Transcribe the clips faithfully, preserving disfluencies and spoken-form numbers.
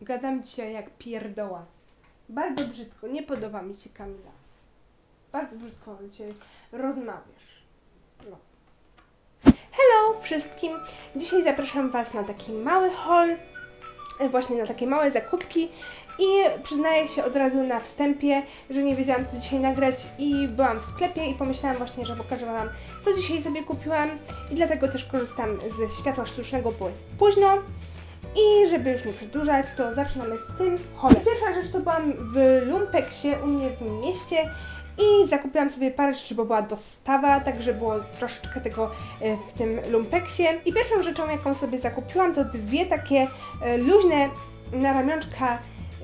Gadam dzisiaj jak pierdoła. Bardzo brzydko, nie podoba mi się, Kamila. Bardzo brzydko dzisiaj rozmawiasz. No. Hello wszystkim! Dzisiaj zapraszam Was na taki mały haul, właśnie na takie małe zakupki i przyznaję się od razu na wstępie, że nie wiedziałam co dzisiaj nagrać i byłam w sklepie i pomyślałam właśnie, że pokażę Wam co dzisiaj sobie kupiłam i dlatego też korzystam ze światła sztucznego, bo jest późno. I żeby już nie przedłużać, to zaczynamy z tym haulem. Pierwsza rzecz to byłam w Lumpeksie u mnie w mieście i zakupiłam sobie parę rzeczy, bo była dostawa, także było troszeczkę tego w tym Lumpeksie. I pierwszą rzeczą, jaką sobie zakupiłam, to dwie takie luźne na ramionczka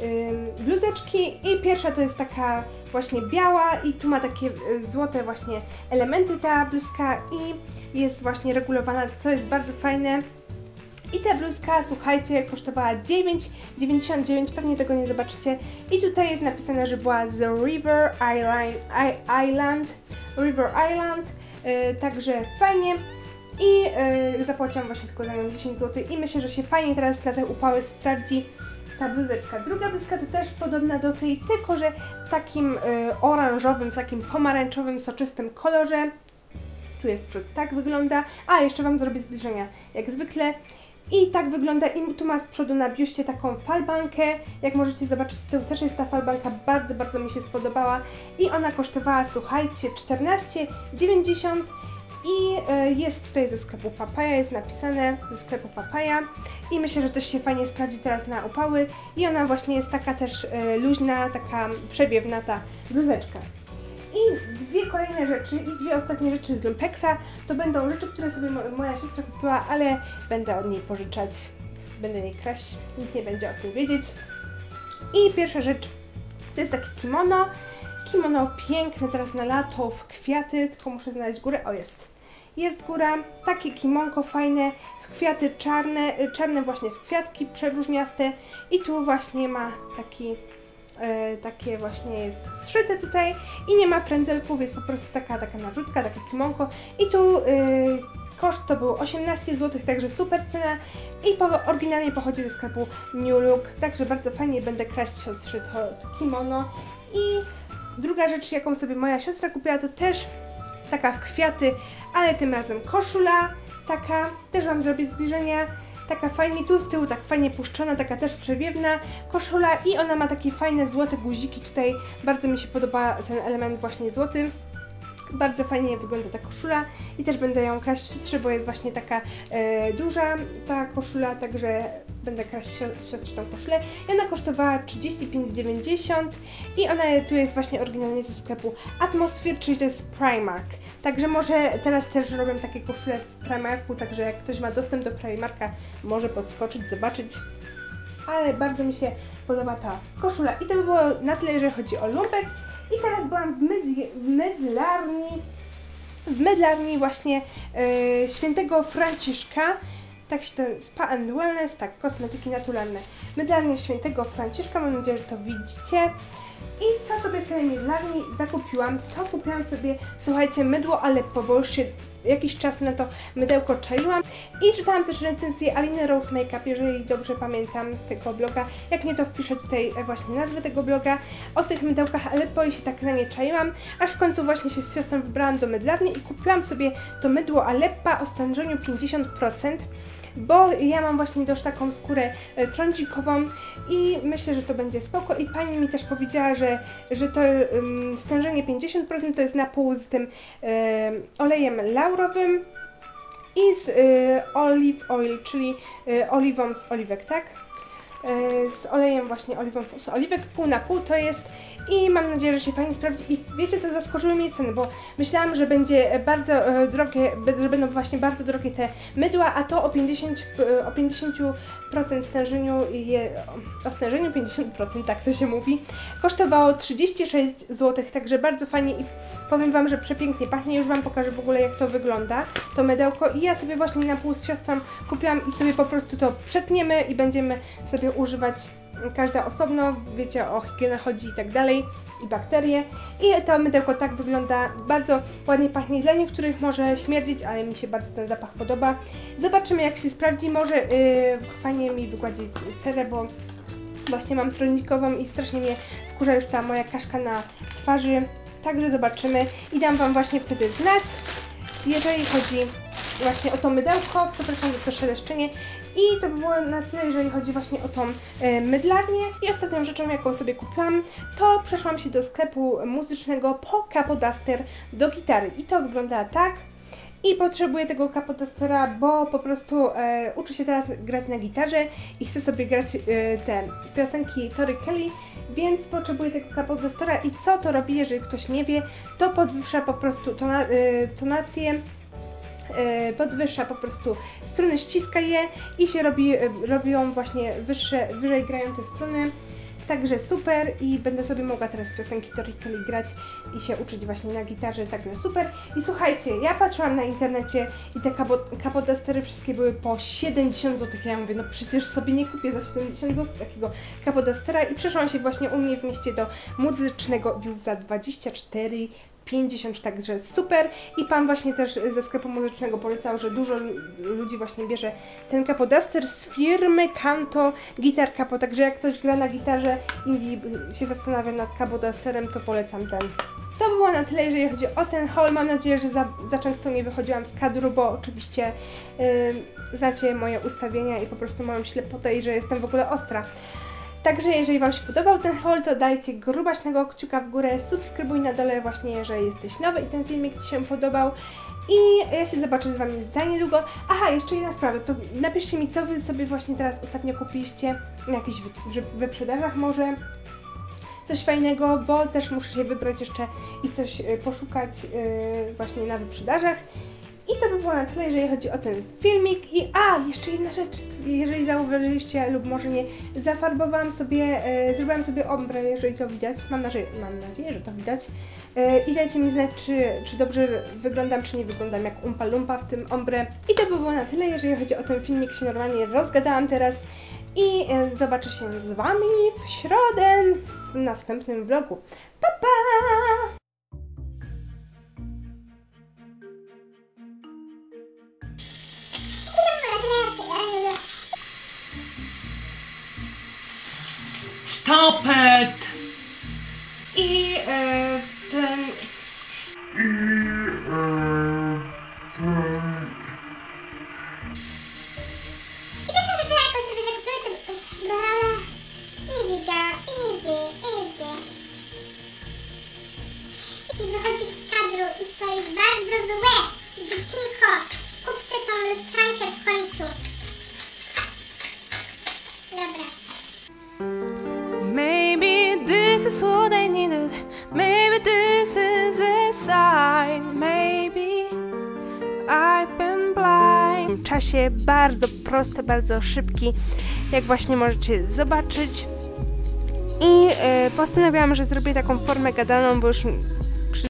bluzeczki i pierwsza to jest taka właśnie biała i tu ma takie złote właśnie elementy ta bluzka i jest właśnie regulowana, co jest bardzo fajne. I ta bluzka, słuchajcie, kosztowała dziewięć dziewięćdziesiąt dziewięć, pewnie tego nie zobaczycie. I tutaj jest napisane, że była z River Island, Island River Island, yy, także fajnie. I yy, zapłaciłam właśnie tylko za nią dziesięć złotych i myślę, że się fajnie teraz na te upały sprawdzi ta bluzeczka. Druga bluzka to też podobna do tej, tylko że w takim yy, oranżowym, w takim pomarańczowym, soczystym kolorze. Tu jest przód, tak wygląda. A, jeszcze Wam zrobię zbliżenia, jak zwykle. I tak wygląda, i tu ma z przodu na biuście taką falbankę, jak możecie zobaczyć z tyłu też jest ta falbanka, bardzo, bardzo mi się spodobała i ona kosztowała, słuchajcie, czternaście dziewięćdziesiąt i y, jest tutaj ze sklepu Papaya, jest napisane ze sklepu Papaya i myślę, że też się fajnie sprawdzi teraz na upały i ona właśnie jest taka też y, luźna, taka przewiewna ta bluzeczka. I dwie kolejne rzeczy i dwie ostatnie rzeczy z Lumpeksa to będą rzeczy, które sobie moja siostra kupiła, ale będę od niej pożyczać, będę jej kraść, nic nie będzie o tym wiedzieć. I pierwsza rzecz to jest takie kimono, kimono piękne teraz na lato w kwiaty, tylko muszę znaleźć górę, o jest, jest góra, takie kimonko fajne w kwiaty czarne, czarne właśnie w kwiatki przeróżniaste i tu właśnie ma taki Yy, takie właśnie jest zszyte tutaj i nie ma frędzelków, jest po prostu taka, taka narzutka, takie kimonko i tu yy, koszt to był osiemnaście złotych, także super cena i po, oryginalnie pochodzi ze sklepu New Look, także bardzo fajnie będę kraść siostrze to, to kimono. I druga rzecz, jaką sobie moja siostra kupiła, to też taka w kwiaty, ale tym razem koszula, taka, też Wam zrobię zbliżenia. Taka fajnie, tu z tyłu tak fajnie puszczona, taka też przewiewna koszula i ona ma takie fajne złote guziki tutaj, bardzo mi się podoba ten element właśnie złoty. Bardzo fajnie wygląda ta koszula i też będę ją kraść siostrze, bo jest właśnie taka e, duża ta koszula, także będę kraść siostrze tą koszulę. I ona kosztowała trzydzieści pięć dziewięćdziesiąt i ona tu jest właśnie oryginalnie ze sklepu Atmosphere, czyli to jest Primark. Także może teraz też robię takie koszule w Primarku, także jak ktoś ma dostęp do Primarka, może podskoczyć, zobaczyć. Ale bardzo mi się podoba ta koszula. I to by było na tyle, jeżeli chodzi o Lumpex. I teraz byłam w, mydli, w mydlarni, w mydlarni właśnie yy, świętego Franciszka, tak się ten Spa and Wellness, tak, kosmetyki naturalne. Mydlarnia świętego Franciszka, mam nadzieję, że to widzicie. I co sobie w tej mydlarni zakupiłam, to kupiłam sobie, słuchajcie, mydło Aleppo, bo już się jakiś czas na to mydełko czaiłam i czytałam też recenzję Aliny Rose Makeup, jeżeli dobrze pamiętam tego bloga, jak nie to wpiszę tutaj właśnie nazwę tego bloga, o tych mydełkach Aleppo i się tak na nie czaiłam, aż w końcu właśnie się z siostrą wybrałam do mydlarni i kupiłam sobie to mydło Aleppa o stężeniu pięćdziesiąt procent, bo ja mam właśnie dość taką skórę e, trądzikową i myślę, że to będzie spoko i pani mi też powiedziała, że, że to um, stężenie pięćdziesiąt procent to jest na pół z tym e, olejem laurowym i z e, olive oil, czyli e, oliwą z oliwek, tak? E, z olejem właśnie oliwą z oliwek, pół na pół to jest i mam nadzieję, że się fajnie sprawdzi i wiecie co, zaskoczyły mnie ceny, bo myślałam, że będzie bardzo e, drogie, że będą właśnie bardzo drogie te mydła, a to o pięćdziesiąt procent stężeniu, je, o stężeniu pięćdziesiąt procent, tak to się mówi, kosztowało trzydzieści sześć złotych, także bardzo fajnie i powiem Wam, że przepięknie pachnie, już Wam pokażę w ogóle jak to wygląda, to mydełko i ja sobie właśnie na pół z siostrą kupiłam i sobie po prostu to przetniemy i będziemy sobie używać każda osobno, wiecie, o higienę chodzi i tak dalej, i bakterie. I to mydełko tak wygląda, bardzo ładnie pachnie. Dla niektórych może śmierdzić, ale mi się bardzo ten zapach podoba. Zobaczymy jak się sprawdzi, może yy, fajnie mi wygładzi cerę, bo Właśnie mam trójnikową i strasznie mnie wkurza już ta moja kaszka na twarzy. Także zobaczymy i dam Wam właśnie wtedy znać, jeżeli chodzi właśnie o to mydełko, przepraszam za to szeleszczenie. I to by było na tyle, jeżeli chodzi właśnie o tą e, mydlarnię. I ostatnią rzeczą, jaką sobie kupiłam, to przeszłam się do sklepu muzycznego po Capoduster do gitary. I to wygląda tak. I potrzebuję tego Capodustera, bo po prostu e, uczę się teraz grać na gitarze i chcę sobie grać e, te piosenki Tori Kelly, więc potrzebuję tego Capodustera. I co to robi, jeżeli ktoś nie wie, to podwyższa po prostu tona, e, tonację, e, podwyższa po prostu struny, ściska je i się robi, e, robią właśnie wyższe, wyżej grają te struny. Także super i będę sobie mogła teraz piosenki Tori Kelly grać i się uczyć właśnie na gitarze, także super. I słuchajcie, ja patrzyłam na internecie i te Capodustery wszystkie były po siedemdziesiąt złotych. Ja mówię, no przecież sobie nie kupię za siedemdziesiąt złotych takiego Capodustera i przeszłam się właśnie u mnie w mieście do muzycznego już za dwadzieścia cztery pięćdziesiąt, także super. I Pan właśnie też ze sklepu muzycznego polecał, że dużo ludzi właśnie bierze ten Capoduster z firmy Kanto Guitar Capo, także jak ktoś gra na gitarze i się zastanawia nad Capodusterem, to polecam ten. To by było na tyle, jeżeli chodzi o ten haul. Mam nadzieję, że za, za często nie wychodziłam z kadru, bo oczywiście yy, znacie moje ustawienia i po prostu moją ślepotę i że jestem w ogóle ostra. Także jeżeli Wam się podobał ten haul, to dajcie grubaśnego kciuka w górę, subskrybuj na dole właśnie, jeżeli jesteś nowy i ten filmik Ci się podobał. I ja się zobaczę z Wami za niedługo. Aha, jeszcze jedna sprawa, to napiszcie mi, co Wy sobie właśnie teraz ostatnio kupiliście na jakichś wyprzedażach może. Coś fajnego, bo też muszę się wybrać jeszcze i coś poszukać yy, właśnie na wyprzedażach. I to by było na tyle, jeżeli chodzi o ten filmik. I a, jeszcze jedna rzecz, jeżeli zauważyliście lub może nie, zafarbowałam sobie, e, zrobiłam sobie ombre, jeżeli to widać, mam nadzieję, mam nadzieję, że to widać. E, I dajcie mi znać, czy, czy dobrze wyglądam, czy nie wyglądam jak Umpa Lumpa w tym ombre. I to by było na tyle, jeżeli chodzi o ten filmik, się normalnie rozgadałam teraz. I e, zobaczę się z Wami w środę w następnym vlogu. Pa, pa! Stop it! I e, ten... I pierwszą rzeczą, jaką sobie zakupiłem, to... Easy girl, easy, easy. I wychodzisz z kadru i to jest bardzo złe. Dziecinko, kup sobie tą lustrzankę w końcu. Dobra. Maybe this is what I needed. Maybe this is a sign. Maybe I've been blind. W czasie bardzo prosty, bardzo szybki, jak właśnie możecie zobaczyć. I yy, postanowiłam, że zrobię taką formę gadaną, bo już